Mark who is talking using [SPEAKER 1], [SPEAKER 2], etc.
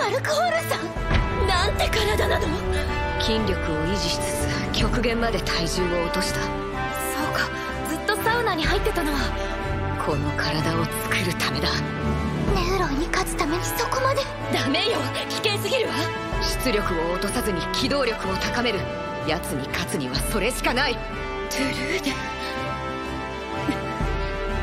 [SPEAKER 1] マルクホールさん、なんて体なの。
[SPEAKER 2] 筋力を維持しつつ極限まで体重を落とした。
[SPEAKER 1] そうか、ずっとサウナに入ってたのは
[SPEAKER 2] この体を作るためだ。
[SPEAKER 1] ネウロイに勝つためにそこまで。ダメよ、危険すぎるわ。
[SPEAKER 2] 出力を落とさずに機動力を高める。奴に勝つにはそれしかない。
[SPEAKER 1] トゥルーデ